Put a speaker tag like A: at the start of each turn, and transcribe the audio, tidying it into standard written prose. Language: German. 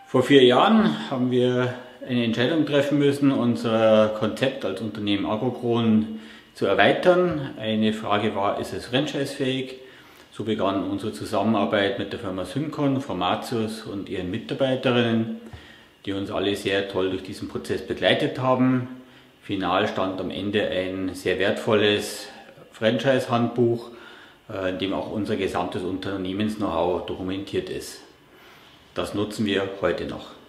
A: Vor 4 Jahren haben wir eine Entscheidung treffen müssen, unser Konzept als Unternehmen Agrokron zu erweitern. Eine Frage war, ist es franchisefähig? So begann unsere Zusammenarbeit mit der Firma Syncon, Formatius und ihren Mitarbeiterinnen, die uns alle sehr toll durch diesen Prozess begleitet haben. Final stand am Ende ein sehr wertvolles Franchise-Handbuch, in dem auch unser gesamtes Unternehmens-Know-how dokumentiert ist. Das nutzen wir heute noch.